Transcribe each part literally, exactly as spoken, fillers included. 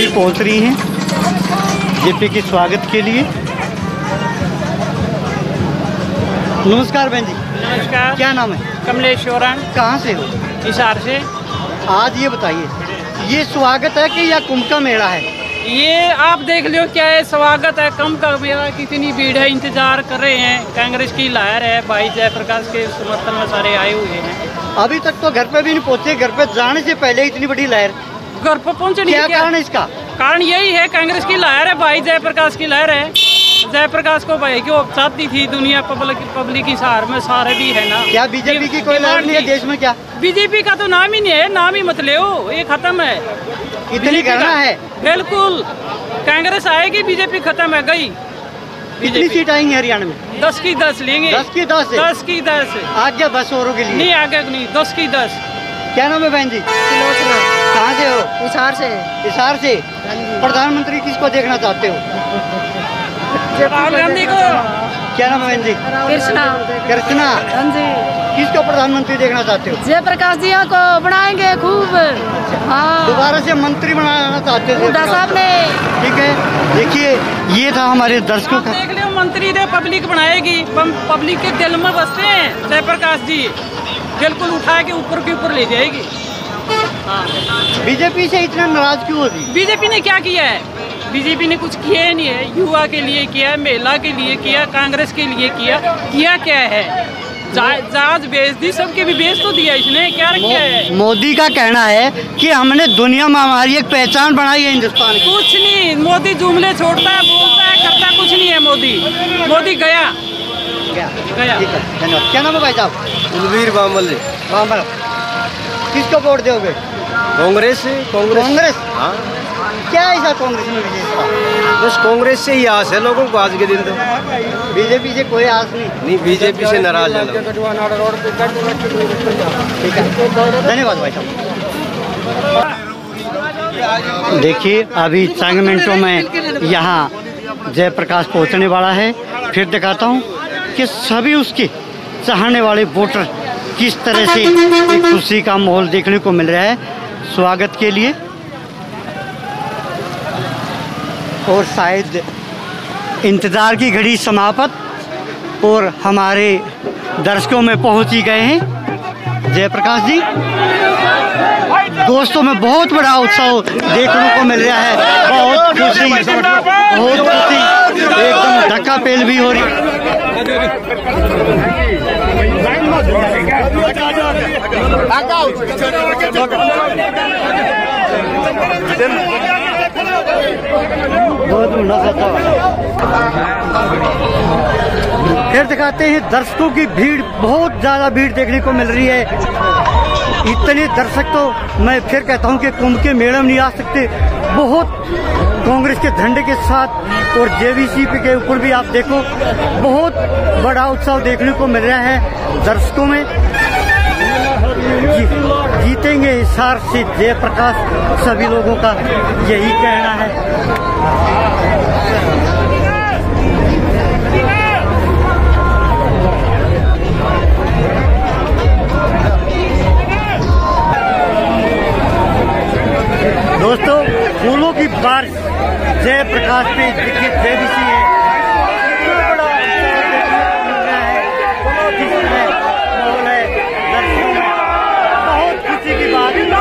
तस्वीर पहुंच रही हैं जेपी के स्वागत के लिए। नमस्कार बहन जी। नमस्कार। क्या नाम है? कमलेश शोरण। कहाँ से हो? हिसार से। आज ये बताइए, ये स्वागत है कि या कुंभ का मेला है? ये आप देख लो क्या है, स्वागत है, कुंभ का मेला। कितनी भीड़ है, इंतजार कर रहे हैं। कांग्रेस की लहर है, भाई जयप्रकाश के समर्थन में सारे आए हुए हैं। अभी तक तो घर पे भी नहीं पहुँचे, घर पे जाने से पहले इतनी बड़ी लहर। घर पर पहुँचे नहीं? क्या कारण है इसका? कारण यही है, कांग्रेस की लहर है, भाई जयप्रकाश की लहर है। जयप्रकाश को भाई की चाहती थी दुनिया, पब्लिक पब्लिक की सहार में सारे भी है ना। क्या बीजेपी की कोई लहर नहीं है देश में? क्या बीजेपी का तो नाम ही नहीं है, नाम ही मत ले, ये खत्म है। इतनी करना है? बिल्कुल, कांग्रेस आएगी, बीजेपी खत्म है, गई। कितनी सीट आएंगी हरियाणा में? दस की दस लेंगे। दस की दस? दस की दस। आगे बस औरों के लिए नहीं, आगे नहीं, दस की दस। क्या नाम है बहन जी? कहाँ से हो? हिसार से। हिसार से। प्रधानमंत्री किसको देखना चाहते हो? राहुल गांधी को। क्या नाम है बहन जी? कृष्णा। कृष्णा। हाँ जी। किसको प्रधानमंत्री देखना चाहते हो? जयप्रकाश जी को बनाएंगे खूब। हाँ, दोबारा से मंत्री बनाना चाहते हो साहब ने? ठीक है, देखिए ये था हमारे दर्शकों का। देख लो, मंत्री दे पब्लिक बनाएगी, पब्लिक के दिल में बसते हैं जयप्रकाश जी, बिल्कुल उठा के ऊपर के ऊपर ले जाएगी। हाँ। बीजेपी से इतना नाराज क्यों होती? बीजेपी ने क्या किया है? बीजेपी ने कुछ किया ही नहीं है। युवा के लिए किया, महिला के लिए किया, कांग्रेस के लिए किया। किया क्या है? जहाज बेच दी, सबके भी बेच तो दिया इसने। क्या किया है? मोदी का कहना है कि हमने दुनिया में हमारी एक पहचान बनाई है हिंदुस्तान की। कुछ नहीं, मोदी जुमले छोड़ता है, बोलता है, करता कुछ नहीं है। मोदी मोदी गया गया गया। धन्यवाद। क्या नाम है भाई साहब? कुलवीर बामल। बामल। किसको वोट दोगे? कांग्रेस। कांग्रेस। कांग्रेस। हाँ। क्या ऐसा कांग्रेस में विशेषता? बस कांग्रेस से ही आस है लोगों को आज के दिन। तो बीजेपी से कोई आस नहीं? नहीं, बीजेपी से नाराज है लोग। ठीक है, धन्यवाद भाई साहब। देखिए अभी चंद मिनटों में यहाँ जयप्रकाश पहुँचने वाला है। फिर दिखाता हूँ कि सभी उसके चाहने वाले वोटर किस तरह से एक खुशी का माहौल देखने को मिल रहा है स्वागत के लिए। और शायद इंतज़ार की घड़ी समाप्त और हमारे दर्शकों में पहुंच ही गए हैं जयप्रकाश जी। दोस्तों में बहुत बड़ा उत्साह देखने को मिल रहा है। बहुत खुशी, बहुत खुशी, एकदम धक्का पेल भी हो रही। बहुत फिर दिखाते हैं दर्शकों की भीड़, बहुत ज़्यादा भीड़ देखने को मिल रही है। इतने दर्शक तो मैं फिर कहता हूं कि कुंभ के मेले में नहीं आ सकते। बहुत कांग्रेस के झंडे के साथ और जेवीसी के ऊपर भी आप देखो, बहुत बड़ा उत्सव देखने को मिल रहा है दर्शकों में। जी, जीतेंगे हिसार से जयप्रकाश, सभी लोगों का यही कहना है। दोस्तों फूलों की बारिश जयप्रकाश पे जेबीसी है। बहुत खुशी की बात है।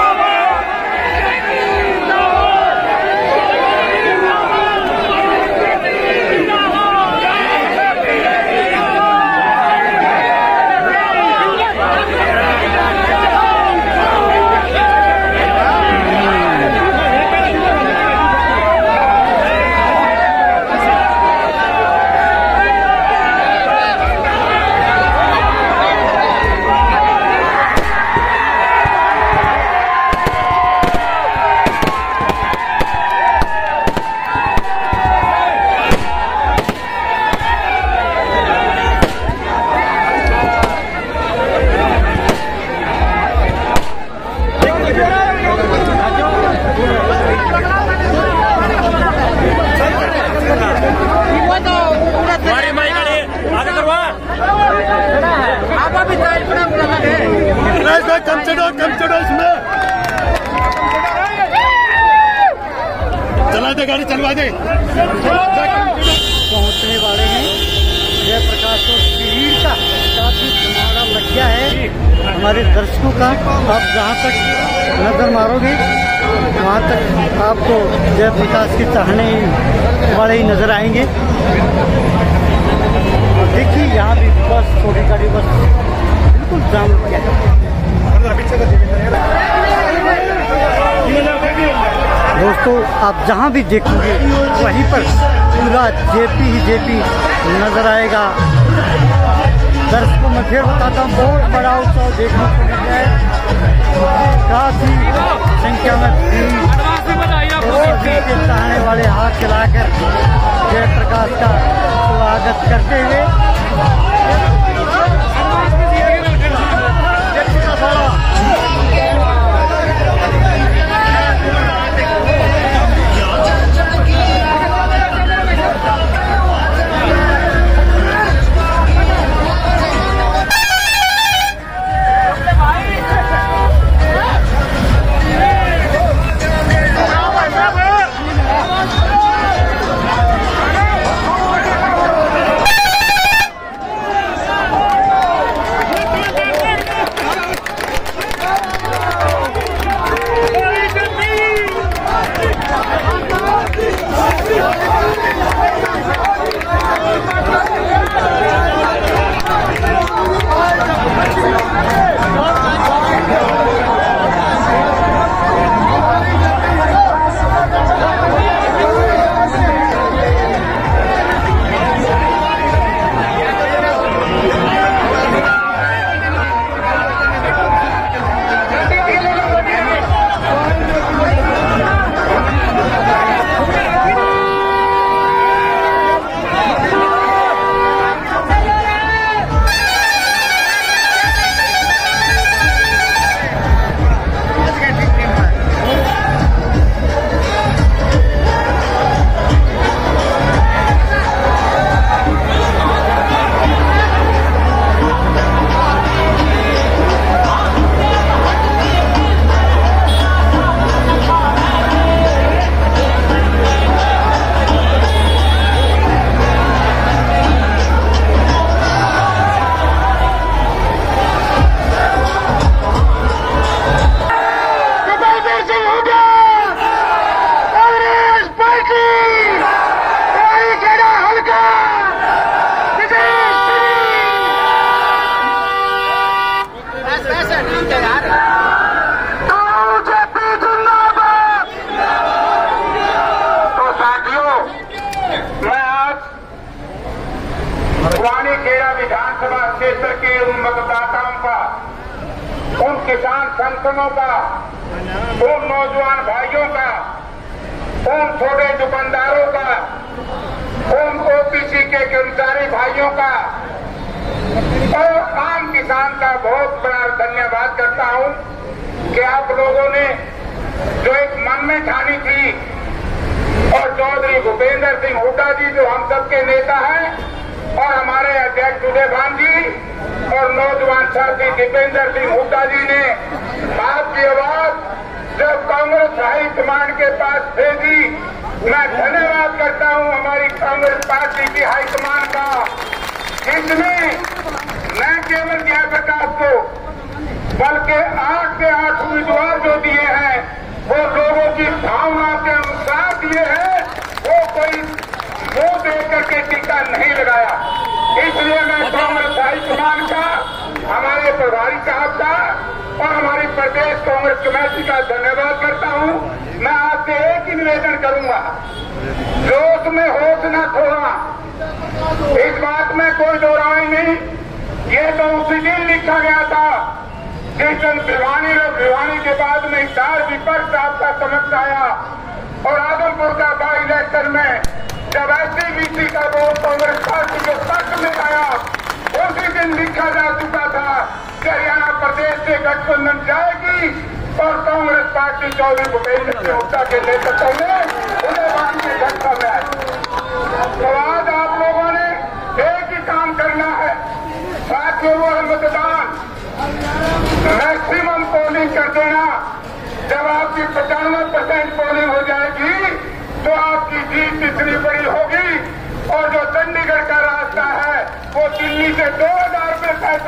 कम चढ़ो कम चढ़ो इसमें। चलवा दे गाड़ी चलवा दे। पहुंचने वाले हैं जयप्रकाश और भीड़ का काफी धमाका लग गया है हमारे दर्शकों का। आप जहाँ तक नजर मारोगे वहाँ तक आपको जयप्रकाश के चाहने वाले ही नजर आएंगे। और देखिए यहाँ भी बस छोटी गाड़ी बस बिल्कुल जाम लग गया है। दोस्तों आप जहाँ भी देखोगे वहीं पर पूरा जेपी ही जेपी नजर आएगा। दर्शकों में फिर बताता हूँ बहुत बड़ा उत्सव देखने को मिल रहा है। काफी संख्या में भीड़ के चाहने वाले हाथ चलाकर जयप्रकाश का स्वागत करते हुए किसान संगठनों का, उन नौजवान भाइयों का, उन छोटे दुकानदारों का, उन ओबीसी के कर्मचारी भाइयों का और आम किसान का बहुत बड़ा धन्यवाद करता हूं कि आप लोगों ने जो एक मन में ठानी थी और चौधरी भूपेंद्र सिंह हुड्डा जी जो हम सबके नेता हैं और हमारे अध्यक्ष उदय भान जी और नौजवान साथी दीपेंद्र सिंह हुड्डा जी ने आपकी आवाज जब कांग्रेस हाईकमान के पास भेजी, मैं धन्यवाद करता हूं हमारी कांग्रेस पार्टी की हाईकमान का, जिसने न केवल जयप्रकाश को बल्कि आठ के आठ उम्मीदवार जो दिए हैं वो लोगों की भावना के अनुसार दिए हैं, वो कोई मुंह देख करके टीका नहीं लगाया। इसलिए मैं कांग्रेस हाईकमान का, हमारे प्रभारी साहब का और हमारी प्रदेश कांग्रेस कमेटी का धन्यवाद करता हूं। मैं आपसे एक ही निवेदन करूंगा, जोश में होश न खोना, इस बात में कोई दो राय नहीं। ये तो उसी दिन लिखा गया था जिस दिन भिवानी और भिवानी के बाद में चार विपक्ष आपका समक्ष आया और आदमपुर का बाई इलेक्शन में जब एससी बीसी का वोट कांग्रेस पार्टी के पक्ष में आया, उसी दिन लिखा जा चुका था कि हरियाणा प्रदेश से गठबंधन जाएगी और कांग्रेस पार्टी चौधरी भूपेंद्र सिंह हुड्डा के नेतृत्व में उदय भान के घटना में आई। तो आज आप लोगों ने एक ही काम करना है, साथियों वो मतदान मैक्सिमम पोलिंग कर देना। जब आपकी पचानवे परसेंट पोलिंग हो जाएगी तो करनी पड़ी होगी और जो चंडीगढ़ का रास्ता है वो दिल्ली से दो हजार रुपये तय